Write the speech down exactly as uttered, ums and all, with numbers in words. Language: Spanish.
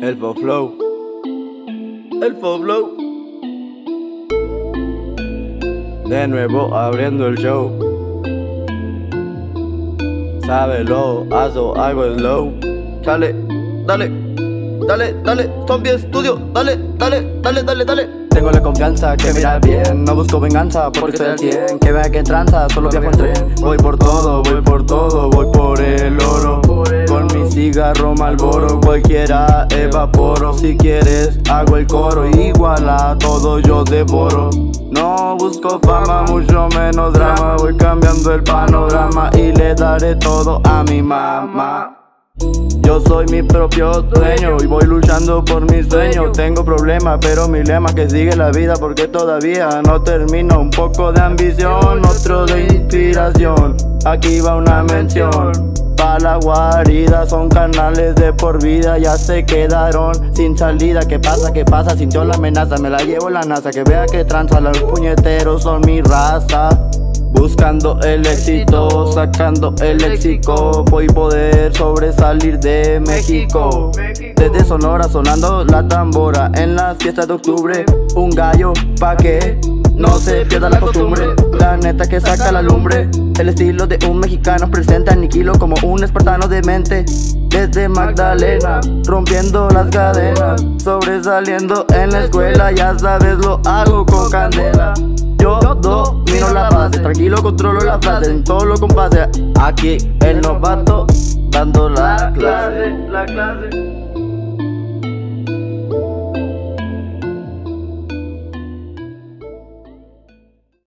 El Flow, el Flow. De nuevo abriendo el show. Sábelo, hazlo algo slow. Dale, dale, dale, dale, Zombie Studio. Dale, dale, dale, dale, dale. Tengo la confianza que mirar bien. No busco venganza porque estoy al cien. Que vea que tranza, solo viajo en tren. Voy por todo, voy por todo, voy por el oro. Con mi cigarro Marlboro, cualquiera evaporo. Si quieres hago el coro, igual a todo yo devoro. No busco fama, mucho menos drama. Voy cambiando el panorama y le daré todo a mi mamá. Yo soy mi propio dueño y voy luchando por mis sueños. Tengo problemas, pero mi lema es que sigue la vida porque todavía no termino. Un poco de ambición, otro de inspiración. Aquí va una mención. Pa' la guarida, son carnales de por vida. Ya se quedaron sin salida. ¿Qué pasa? ¿Qué pasa? Sintió la amenaza, me la llevo la NASA. Que vea que tranza, los puñeteros son mi raza. Buscando el éxito, sacando el léxico. Voy a poder sobresalir de México. Desde Sonora sonando la tambora. En las fiestas de octubre, un gallo pa' que no se pierda la costumbre. La neta que saca la lumbre. El estilo de un mexicano presente, aniquilo como un espartano de mente. Desde Magdalena, rompiendo las cadenas, sobresaliendo en la escuela. Ya sabes, lo hago con candela. Yo domino la base, tranquilo controlo la frase, en todo lo compase. Aquí el novato dando la clase, la clase.